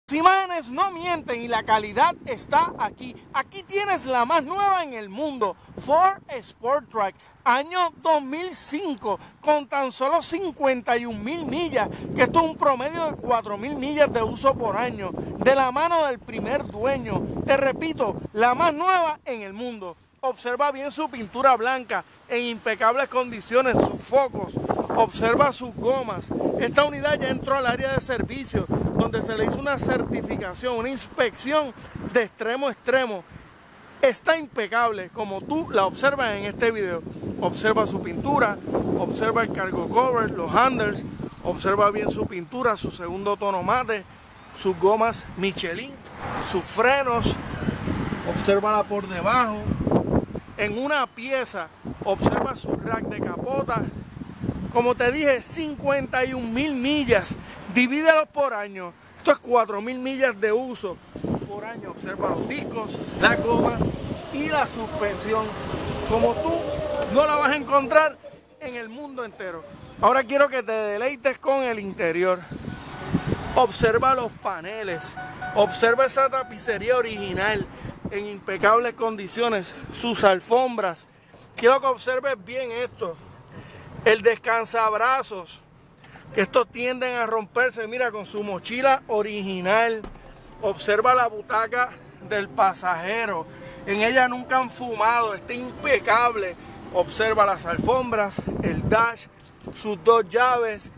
Las imágenes no mienten y la calidad está aquí. Aquí tienes la más nueva en el mundo, Ford Sport Track, año 2005, con tan solo 51,000 millas, que esto es un promedio de 4,000 millas de uso por año, de la mano del primer dueño. Te repito, la más nueva en el mundo. Observa bien su pintura blanca en impecables condiciones, sus focos, observa sus gomas. Esta unidad ya entró al área de servicio, donde se le hizo una certificación, una inspección de extremo a extremo. Está impecable, como tú la observas en este video. Observa su pintura, observa el cargo cover, los handles, observa bien su pintura, su segundo tono mate, sus gomas Michelin, sus frenos, obsérvala por debajo. En una pieza, observa su rack de capota. Como te dije, 51,000 millas, divídelos por año. Esto es 4,000 millas de uso por año. Observa los discos, las gomas y la suspensión. Como tú no la vas a encontrar en el mundo entero. Ahora quiero que te deleites con el interior. Observa los paneles, observa esa tapicería original en impecables condiciones, sus alfombras. Quiero que observes bien esto, el descansabrazos, que estos tienden a romperse, mira, con su mochila original. Observa la butaca del pasajero, en ella nunca han fumado, está impecable. Observa las alfombras, el dash, sus dos llaves,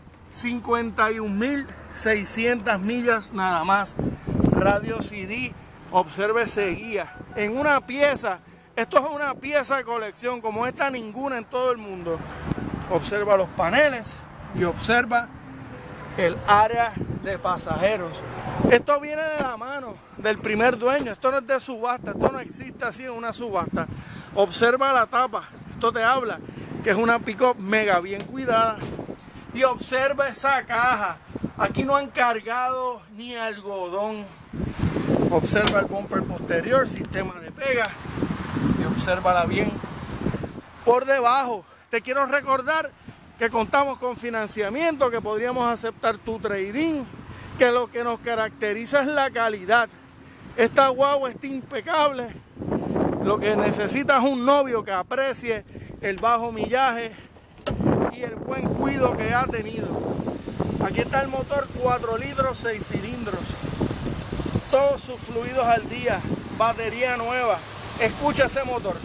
51,600 millas nada más. Radio CD, observe ese guía. En una pieza, esto es una pieza de colección, como esta ninguna en todo el mundo. Observa los paneles y observa el área de pasajeros. Esto viene de la mano del primer dueño, esto no es de subasta, esto no existe así en una subasta. Observa la tapa, esto te habla que es una pick-up mega bien cuidada. Y observa esa caja, aquí no han cargado ni algodón. Observa el bumper posterior, sistema de pega, y obsérvala bien. Por debajo, te quiero recordar que contamos con financiamiento, que podríamos aceptar tu trading, que lo que nos caracteriza es la calidad. Esta guagua está impecable. Lo que necesita es un novio que aprecie el bajo millaje y el buen cuidado que ha tenido. Aquí está el motor 4 litros, 6 cilindros. Todos sus fluidos al día, batería nueva. Escucha ese motor.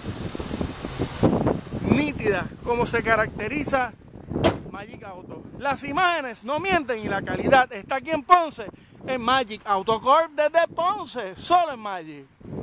Nítida, como se caracteriza Magic Auto. Las imágenes no mienten y la calidad está aquí en Ponce, en Magic Auto Corp desde Ponce, solo en Magic.